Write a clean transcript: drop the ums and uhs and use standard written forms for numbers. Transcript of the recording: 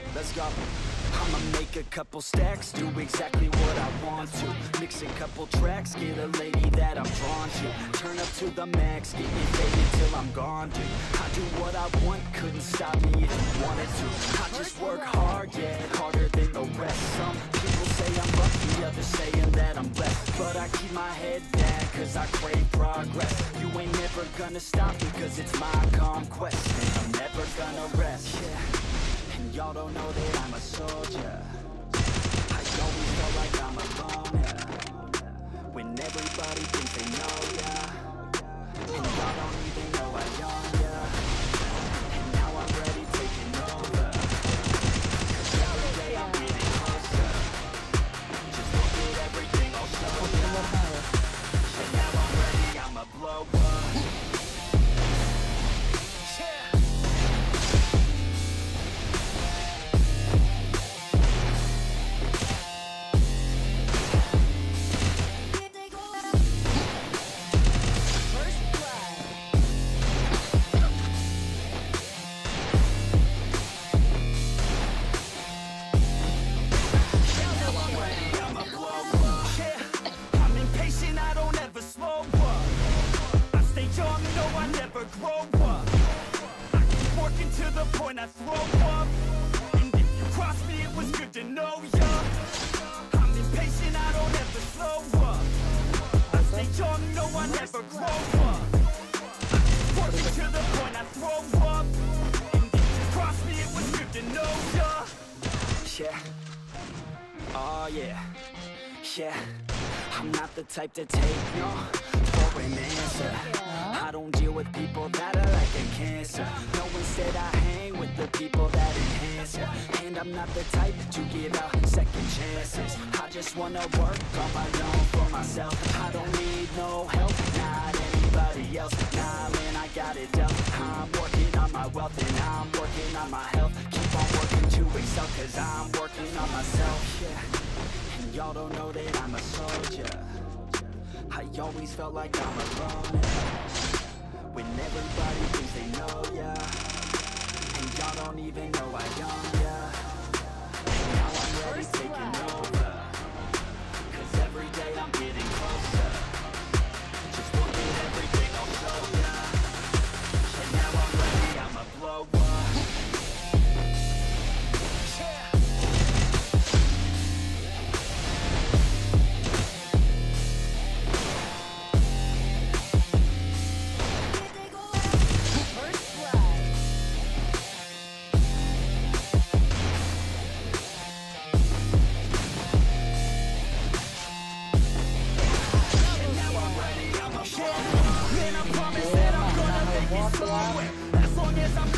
let's go. I'ma make a couple stacks, do exactly what I want to. Mix a couple tracks, get a lady that I'm drawn to. Turn up to the max, get me faded till I'm gone, dude. I do what I want, couldn't stop me if you wanted to. I just work hard, yeah, harder than the rest. Some people say I'm lucky, others saying that I'm blessed. But I keep my head down, cause I crave progress. You ain't never gonna stop me, cause it's my conquest. And I'm never gonna rest, yeah. And y'all don't know that I'm a soldier. I always felt like I'm alone, yeah. When everybody thinks they know, yeah. And y'all don't even know I own, yeah. And now I'm ready taking over. Cause every day I'm getting closer. Just look at everything I'll show ya. And now I'm ready, I'ma blow up. I throw up, and if you cross me, it was good to know ya. I'm impatient, I don't ever slow up. I stay young, no, I never grow up. Working to the point I throw up, and if you cross me, it was good to know ya. Yeah, oh yeah, yeah. I'm not the type to take no for an answer. I don't deal with people that are like a cancer. No, instead I hang with the people that enhance ya. And I'm not the type to give out second chances. I just wanna work on my own for myself. I don't need no help, not anybody else. Nah, man, I got it dealt. I'm working on my wealth and I'm working on my health. Keep on working to excel, cause I'm working on myself, yeah. And y'all don't know that I'm a soldier. I always felt like I'm alone, when everybody thinks they know, yeah. And y'all don't even know I don't.